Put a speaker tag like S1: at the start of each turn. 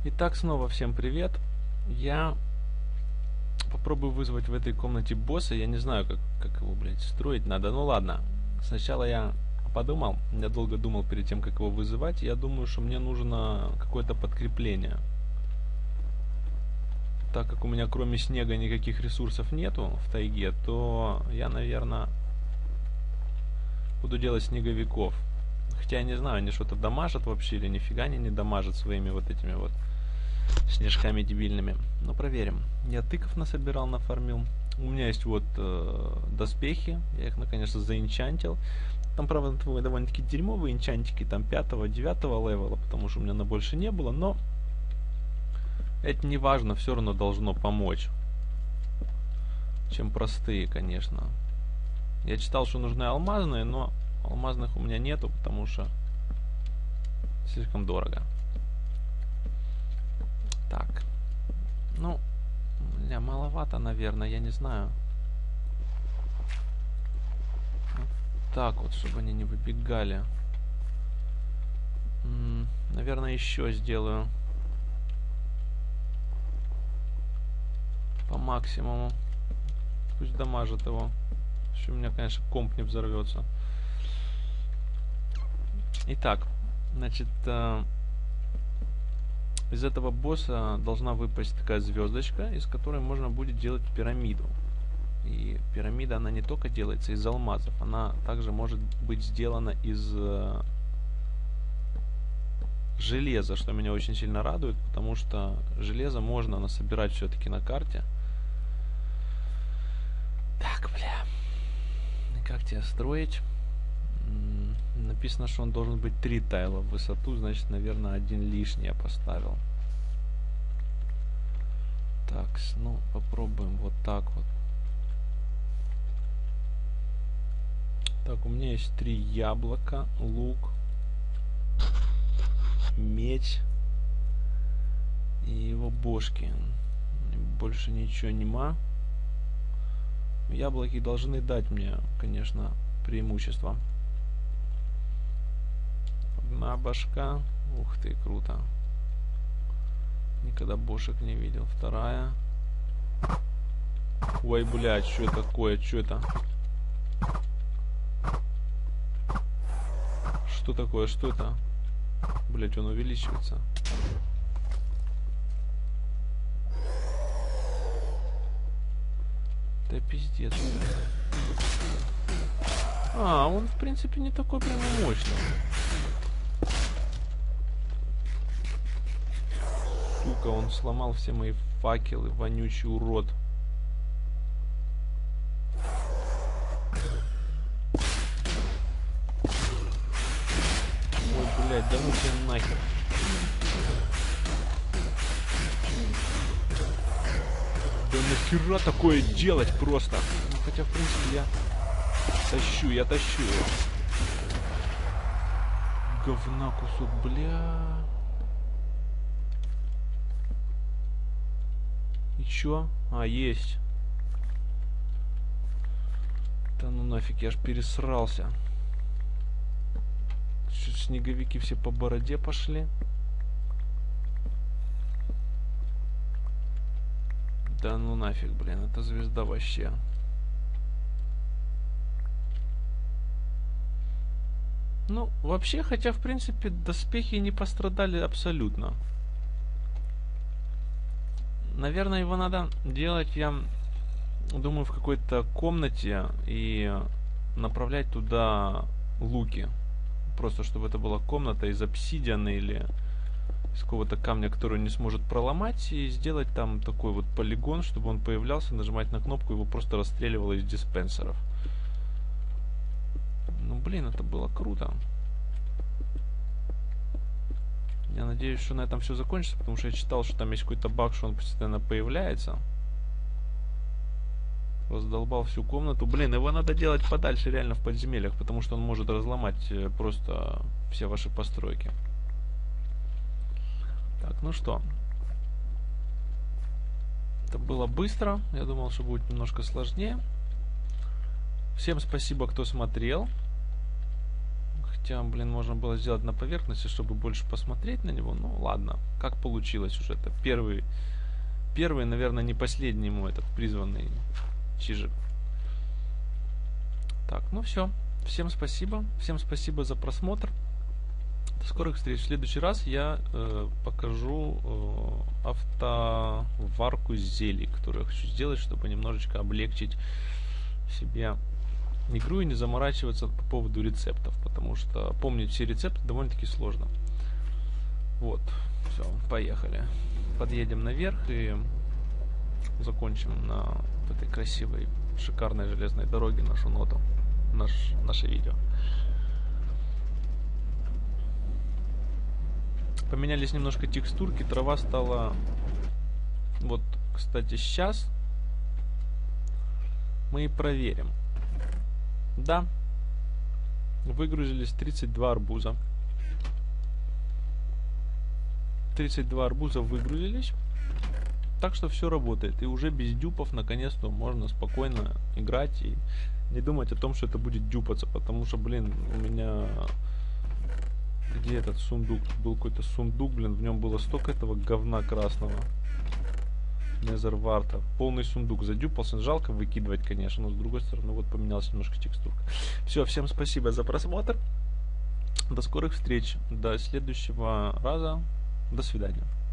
S1: Итак, снова всем привет. Я попробую вызвать в этой комнате босса. Я не знаю, как его, блядь, строить надо. Ну ладно. Сначала я подумал, я долго думал перед тем, как его вызывать. Я думаю, что мне нужно какое-то подкрепление. Так как у меня кроме снега никаких ресурсов нету в тайге, то я, наверное, буду делать снеговиков. Хотя я не знаю, они что-то дамажат вообще или нифига они не дамажат своими вот этими вот снежками дебильными. Но проверим. Я тыков насобирал, нафармил. У меня есть вот доспехи. Я их наконец-то заинчантил. Там, правда, довольно-таки дерьмовые инчантики. Там 5-9 левела, потому что у меня на больше не было. Но это не важно, все равно должно помочь. Чем простые, конечно. Я читал, что нужны алмазные, но алмазных у меня нету, потому что слишком дорого. Так. Ну, маловато, наверное, я не знаю. Вот так вот, чтобы они не выбегали. Наверное, еще сделаю. По максимуму. Пусть дамажит его. Еще у меня, конечно, комп не взорвется. Итак, значит, из этого босса должна выпасть такая звездочка, из которой можно будет делать пирамиду. И пирамида, она не только делается из алмазов, она также может быть сделана из железа, что меня очень сильно радует, потому что железо можно насобирать все-таки на карте. Так, бля. Как тебя строить? Написано, что он должен быть 3 тайла в высоту, значит, наверное, один лишний я поставил. Так, ну, попробуем вот так вот. Так, у меня есть 3 яблока, лук, меч и его бошки. Больше ничего нема. Яблоки должны дать мне, конечно, преимущество. Одна башка. Ух ты, круто. Никогда бошек не видел. Вторая. Ой, блядь, что это такое? Что это? Что такое? Что это? Блядь, он увеличивается. Да пиздец. А, он в принципе не такой прям мощный. Сука, он сломал все мои факелы, вонючий урод. Ой, блядь, да ну тебя нахер. Да нахера такое делать просто? Ну, хотя, в принципе, я тащу его. Говна кусок, бля. И чё? А, есть. Да ну нафиг, я аж пересрался. Чуть снеговики все по бороде пошли. Да ну нафиг, блин, это звезда вообще. Ну, вообще, хотя, в принципе, доспехи не пострадали абсолютно. Наверное, его надо делать, я думаю, в какой-то комнате и направлять туда луки. Просто, чтобы это была комната из обсидиана или из какого-то камня, который не сможет проломать, и сделать там такой вот полигон, чтобы он появлялся, нажимать на кнопку, его просто расстреливало из диспенсеров. Ну, блин, это было круто. Я надеюсь, что на этом все закончится, потому что я читал, что там есть какой-то баг, что он постоянно появляется. Раздолбал всю комнату. Блин, его надо делать подальше реально в подземельях, потому что он может разломать просто все ваши постройки. Так, ну что. Это было быстро. Я думал, что будет немножко сложнее. Всем спасибо, кто смотрел. Хотя, блин, можно было сделать на поверхности, чтобы больше посмотреть на него. Ну, ладно, как получилось уже. Это первый, наверное, не последний ему этот призванный чижик. Так, ну все. Всем спасибо. Всем спасибо за просмотр. До скорых встреч. В следующий раз я покажу автоварку зелий, которую я хочу сделать, чтобы немножечко облегчить себе игру и не заморачиваться по поводу рецептов, потому что помнить все рецепты довольно-таки сложно. Вот, все, поехали. Подъедем наверх и закончим на этой красивой, шикарной железной дороге нашу ноту, наше видео. Поменялись немножко текстурки, трава стала... Вот, кстати, сейчас мы и проверим. Да, выгрузились 32 арбуза. 32 арбуза выгрузились. Так что все работает. И уже без дюпов наконец-то можно спокойно играть и не думать о том, что это будет дюпаться. Потому что, блин, у меня... Где этот сундук? Был какой-то сундук, блин, в нем было столько этого говна красного. Незерварта. Полный сундук задюпался. Жалко выкидывать, конечно, но с другой стороны, вот поменялась немножко текстурка. Все, всем спасибо за просмотр. До скорых встреч. До следующего раза. До свидания.